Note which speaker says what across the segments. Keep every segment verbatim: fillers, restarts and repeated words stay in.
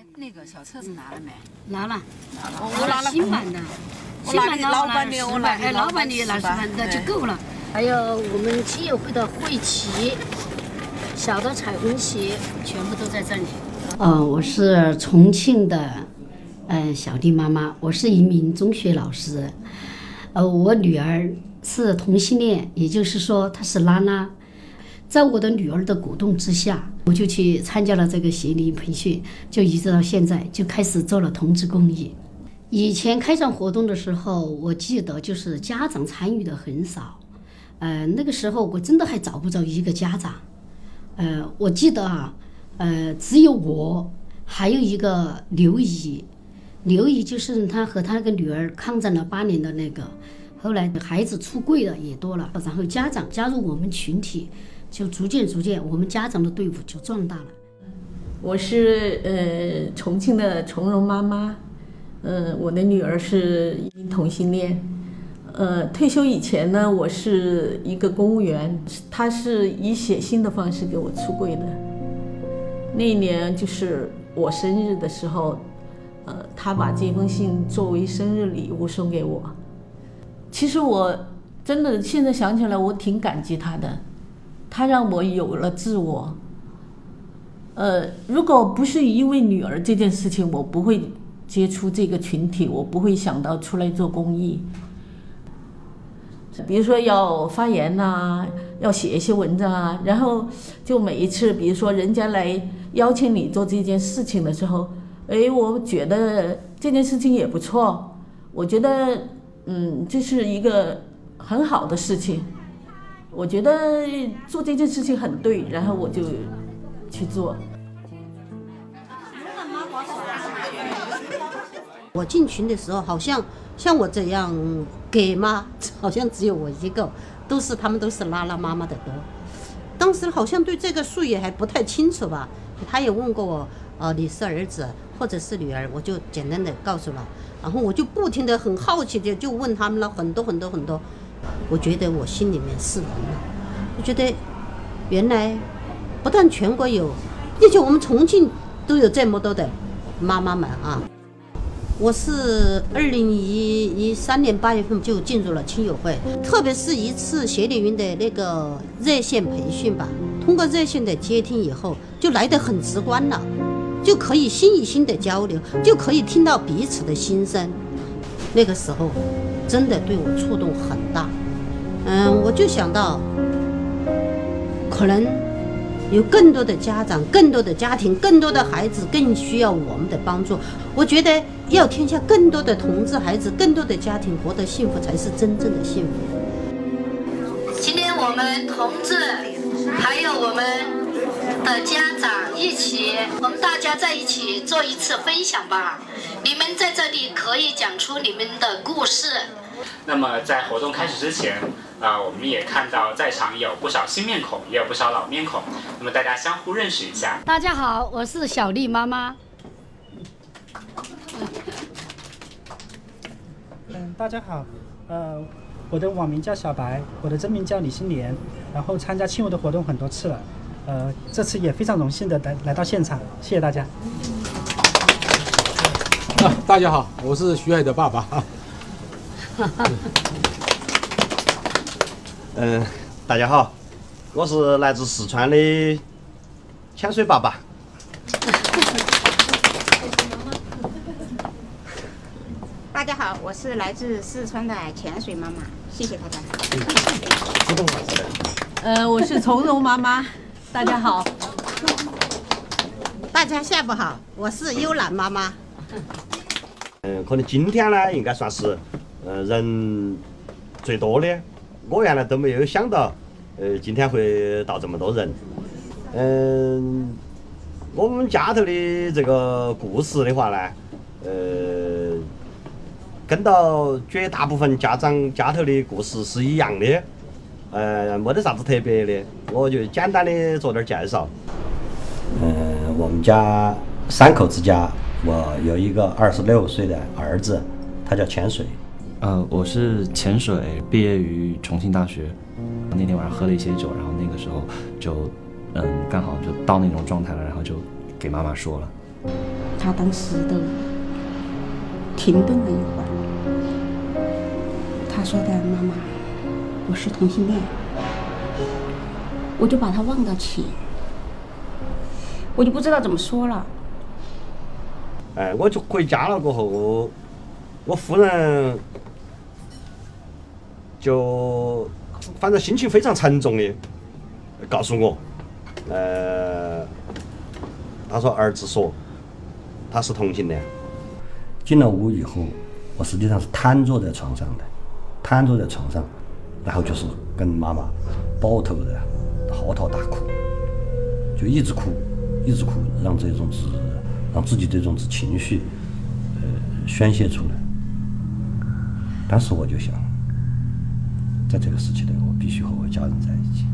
Speaker 1: 那个小册子拿了没？
Speaker 2: 拿了，
Speaker 1: 我拿了
Speaker 2: 新版的，
Speaker 1: 新版的
Speaker 2: 老板的，我拿哎，老板的拿十版的就够了。还有我们基友会的会旗，小的彩虹旗，全部都在这里。呃，我是重庆的，呃，小弟妈妈，我是一名中学老师。呃，我女儿是同性恋，也就是说她是拉拉。在我的女儿的鼓动之下，我就去参加了这个协理培训，就一直到现在就开始做了同志公益。以前开展活动的时候，我记得就是家长参与的很少，呃，那个时候我真的还找不着一个家长，呃，我记得啊，呃，只有我，还有一个刘姨，刘姨就是她和她那个女儿抗战了八年的那个，后来孩子出柜了也多了，然后家长加入我们群体。就逐渐逐渐，我们家长的队伍就壮大了。
Speaker 3: 我是呃重庆的从容妈妈，呃，我的女儿是一名同性恋。呃，退休以前呢，我是一个公务员，她是以写信的方式给我出柜的。那一年就是我生日的时候，呃，她把这封信作为生日礼物送给我。其实我真的现在想起来，我挺感激她的。他让我有了自我。呃，如果不是因为女儿这件事情，我不会接触这个群体，我不会想到出来做公益。比如说要发言呐、啊，要写一些文章啊，然后就每一次，比如说人家来邀请你做这件事情的时候，哎，我觉得这件事情也不错，我觉得嗯，这是一个很好的事情。我觉得做这件事情很对，然后我就去做。
Speaker 4: 我进群的时候，好像像我这样给妈，好像只有我一个，都是他们都是拉拉妈妈的多。当时好像对这个术语还不太清楚吧，他也问过我，呃，你是儿子或者是女儿，我就简单的告诉了，然后我就不停的很好奇的就问他们了很多很多很多。我觉得我心里面释然了，我觉得原来不但全国有，而且我们重庆都有这么多的妈妈们啊。我是二零一三年八月份就进入了亲友会，特别是一次协理员的那个热线培训吧，通过热线的接听以后，就来得很直观了，就可以心与心的交流，就可以听到彼此的心声。那个时候真的对我触动很大，嗯，我就想到，可能有更多的家长、更多的家庭、更多的孩子更需要我们的帮助。我觉得要天下更多的同志孩子、更多的家庭活得幸福，才是真正的幸福。
Speaker 2: 今天我们同志还有我们的家长一起，我们大家在一起做一次分享吧。你们在这里可以讲出你们的故事。
Speaker 5: 那么在活动开始之前，啊、呃，我们也看到在场有不少新面孔，也有不少老面孔。那么大家相互认识一下。
Speaker 2: 大家好，我是小丽妈妈。
Speaker 6: 嗯，大家好，呃，我的网名叫小白，我的真名叫李新年，然后参加亲友的活动很多次了，呃，这次也非常荣幸的来来到现场，谢谢大家。
Speaker 7: 啊，大家好，我是徐海的爸爸。
Speaker 8: 嗯，大家好，我是来自四川的潜水爸爸。
Speaker 9: 大家好，我是来自四川的潜水妈妈，谢谢大家。
Speaker 3: 呃，我是从容妈妈，大家好。
Speaker 4: 大家下午好，我是幽兰妈妈。
Speaker 8: 嗯，可能今天呢，应该算是呃人最多的。我原来都没有想到，呃，今天会到这么多人。嗯，我们家头的这个故事的话呢，呃，跟到绝大部分家长家头的故事是一样的，呃，没得啥子特别的，我就简单的做点介绍。嗯，我们家三口之家，我有一个二十六岁的儿子，他叫潜水。
Speaker 10: 呃，我是潜水，毕业于重庆大学。那天晚上喝了一些酒，然后那个时候就，嗯，刚好就到那种状态了，然后就给妈妈说了。
Speaker 9: 他当时都停顿了一会儿，他说的：“妈妈，我是同性恋。”我就把他望到起，我就不知道怎么说了。
Speaker 8: 哎，我就回家了过后，我夫人就反正心情非常沉重的告诉我，呃，他说儿子说他是同性恋。进了屋以后，我实际上是瘫坐在床上的，瘫坐在床上，然后就是跟妈妈抱头的嚎啕大哭，就一直哭，一直哭，让这种子，让自己这种子情绪，呃，宣泄出来。当时我就想，在这个时期内，我必须和我家人在一起，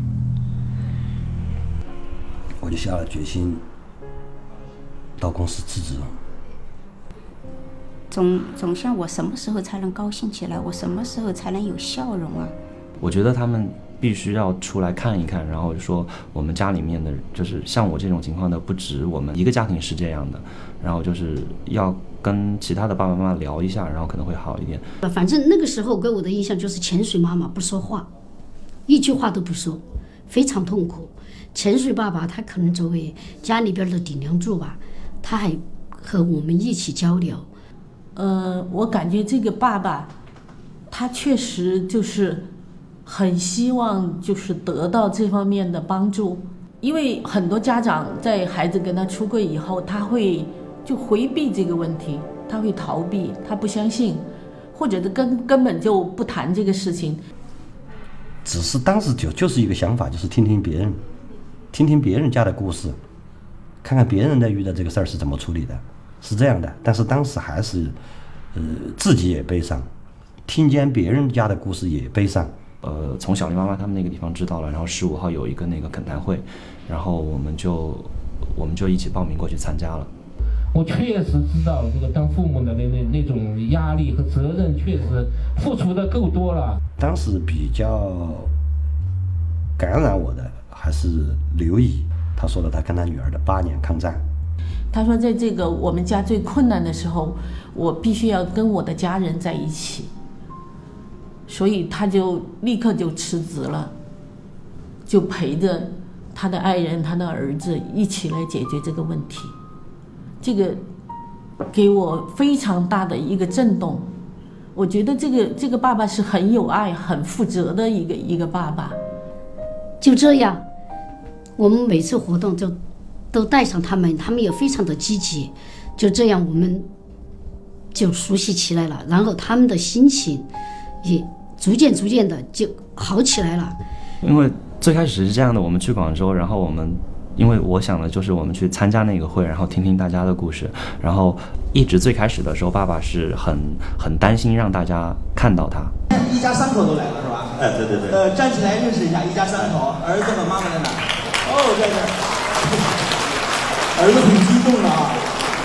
Speaker 8: 我就下了决心，到公司辞职。
Speaker 9: 总总想我什么时候才能高兴起来？我什么时候才能有笑容啊？
Speaker 10: 我觉得他们必须要出来看一看，然后说我们家里面的，就是像我这种情况的不止我们一个家庭是这样的，然后就是要跟其他的爸爸妈妈聊一下，然后可能会好一点。
Speaker 2: 反正那个时候给我的印象就是潜水妈妈不说话，一句话都不说，非常痛苦。潜水爸爸他可能作为家里边的顶梁柱吧，他还和我们一起交流。
Speaker 3: 呃，我感觉这个爸爸，他确实就是很希望就是得到这方面的帮助，因为很多家长在孩子跟他出柜以后，他会就回避这个问题，他会逃避，他不相信，或者是根根本就不谈这个事情。
Speaker 8: 只是当时就就是一个想法，就是听听别人，听听别人家的故事，看看别人在遇到这个事儿是怎么处理的。是这样的，但是当时还是，呃，自己也悲伤，听见别人家的故事也悲伤。
Speaker 10: 呃，从小林妈妈他们那个地方知道了，然后十五号有一个那个恳谈会，然后我们就我们就一起报名过去参加了。
Speaker 11: 我确实知道这个当父母的那那那种压力和责任，确实付出的够多了。
Speaker 8: 当时比较感染我的还是刘姨，她说了她跟她女儿的八年抗战。
Speaker 3: 他说，在这个我们家最困难的时候，我必须要跟我的家人在一起，所以他就立刻就辞职了，就陪着他的爱人、他的儿子一起来解决这个问题。这个给我非常大的一个震动。我觉得这个这个爸爸是很有爱、很负责的一个一个爸爸。
Speaker 2: 就这样，我们每次活动就都带上他们，他们也非常的积极，就这样我们就熟悉起来了，然后他们的心情也逐渐逐渐的就好起来了。
Speaker 10: 因为最开始是这样的，我们去广州，然后我们因为我想的就是我们去参加那个会，然后听听大家的故事，然后一直最开始的时候，爸爸是很很担心让大家看到他。
Speaker 12: 一家三口都来了是吧？
Speaker 8: 哎，对对对。
Speaker 12: 呃，站起来认识一下，一家三口，儿子和妈妈在哪？哦，在这儿。儿子很激动的啊！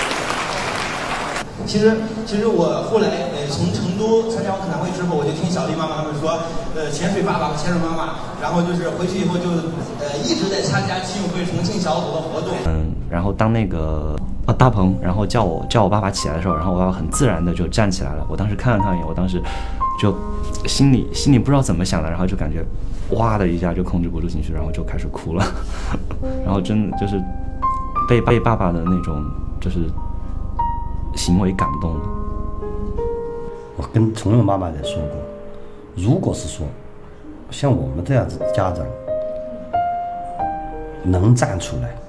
Speaker 12: 其实，其实我后来呃从成都参加完恳谈会之后，我就听小丽妈妈他们说，呃，潜水爸爸和潜水妈妈，然后就是回去以后就呃一直在参加亲友会重庆小组的活动。
Speaker 10: 嗯，然后当那个呃大鹏，然后叫我叫我爸爸起来的时候，然后我爸爸很自然的就站起来了。我当时看了他一眼，我当时就心里心里不知道怎么想的，然后就感觉哇的一下就控制不住情绪，然后就开始哭了，然后真的就是。被被爸爸的那种就是行为感动了。
Speaker 8: 我跟崇荣妈妈也说过，如果是说像我们这样子的家长能站出来，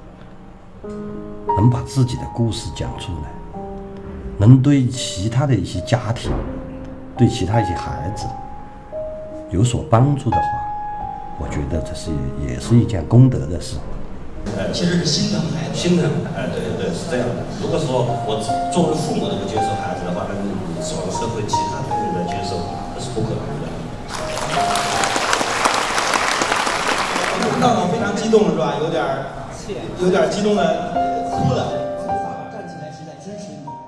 Speaker 8: 能把自己的故事讲出来，能对其他的一些家庭，对其他一些孩子有所帮助的话，我觉得这是也是一件功德的事。
Speaker 12: 其实是心疼孩子，
Speaker 8: 心疼，哎，对对对，是这样的。如果说我作为父母都不接受孩子的话，那你指望社会其他的人来接受，那是不可能的。
Speaker 12: 闹闹非常激动是吧？有点有点激动的哭了。站起来是在支持你。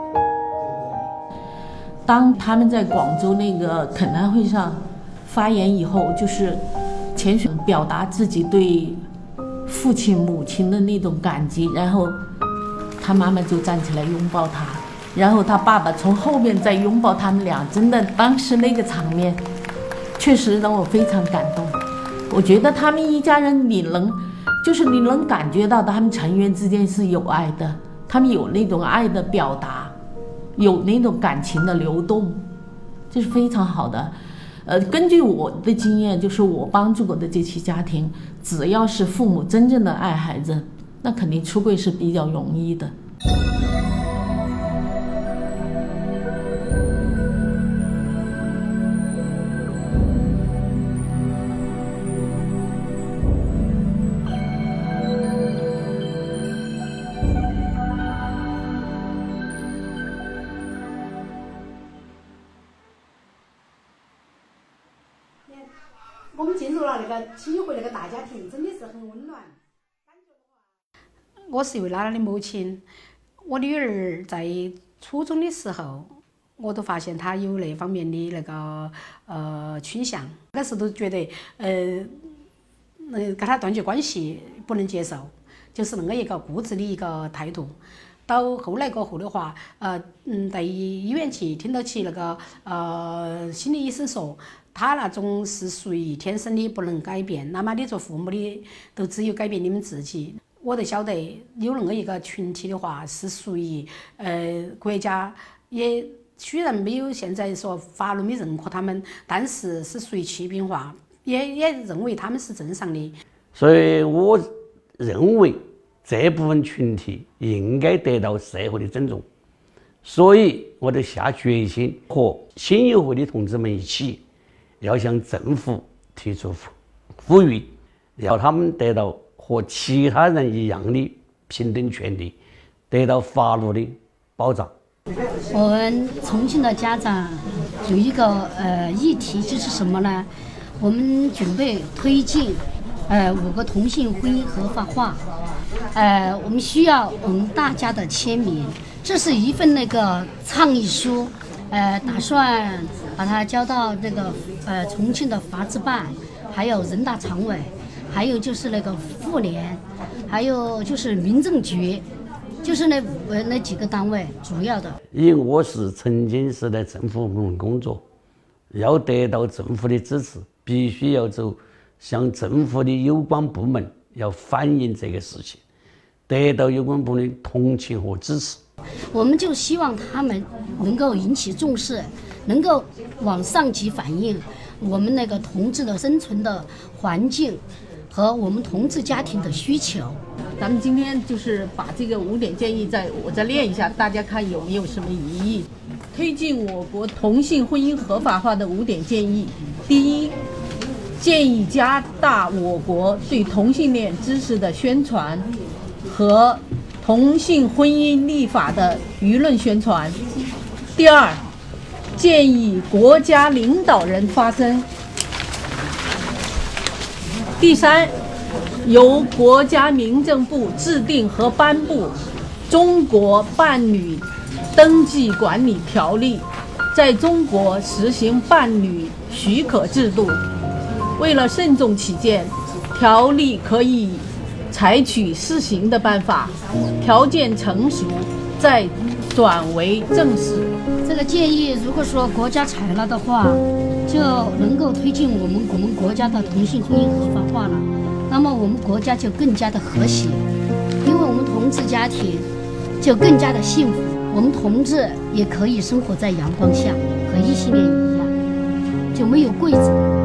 Speaker 3: 当他们在广州那个恳谈会上发言以后，就是潜水表达自己对父亲母亲的那种感激，然后他妈妈就站起来拥抱他，然后他爸爸从后面再拥抱他们俩，真的当时那个场面确实让我非常感动。我觉得他们一家人，你能就是你能感觉到他们成员之间是有爱的，他们有那种爱的表达，有那种感情的流动，这是非常好的。呃，根据我的经验，就是我帮助过的这些家庭，只要是父母真正的爱孩子，那肯定出柜是比较容易的。
Speaker 2: 我们进入了那个体会那个大家庭，真的是很温暖。
Speaker 1: 我是一位奶奶的母亲，我女儿在初中的时候，我都发现她有那方面的那个呃倾向，那时都觉得呃呃跟她断绝关系不能接受，就是那个一个固执的一个态度。到后来过后的话，呃嗯，在医院去听到起那个呃心理医生说，他那种是属于天生的，不能改变。那么你做父母的，都只有改变你们自己。我都晓得有那么一个群体的话，是属于呃国家也虽然没有现在说法律没认可他们，但是是属于欺骗化，也也认为他们是正常的。
Speaker 13: 所以我认为这部分群体应该得到社会的尊重，所以我就下决心和信友会的同志们一起，要向政府提出呼吁，要他们得到和其他人一样的平等权利，得到法律的保障。
Speaker 2: 我们重庆的家长有一个呃议题，就是什么呢？我们准备推进呃五个同性婚姻合法化。呃，我们需要我们大家的签名，这是一份那个倡议书，呃，打算把它交到那个呃重庆的法制办，还有人大常委，还有就是那个妇联，还有就是民政局，就是那呃那几个单位主要的。
Speaker 13: 因为我是曾经是在政府部门工作，要得到政府的支持，必须要走向政府的有关部门要反映这个事情，得到有关部门的同情和支持。
Speaker 2: 我们就希望他们能够引起重视，能够往上级反映我们那个同志的生存的环境和我们同志家庭的需求。
Speaker 3: 咱们今天就是把这个五点建议再我再练一下，大家看有没有什么疑义？推进我国同性婚姻合法化的五点建议。第一，建议加大我国对同性恋知识的宣传和同性婚姻立法的舆论宣传。第二，建议国家领导人发声。第三，由国家民政部制定和颁布《中国伴侣登记管理条例》，在中国实行伴侣许可制度。为了慎重起见，条例可以采取试行的办法，条件成熟再转为正式。
Speaker 2: 这个建议如果说国家采纳的话，就能够推进我们我们国家的同性婚姻合法化了。那么我们国家就更加的和谐，因为我们同志家庭就更加的幸福，我们同志也可以生活在阳光下，和异性恋一样，就没有柜子。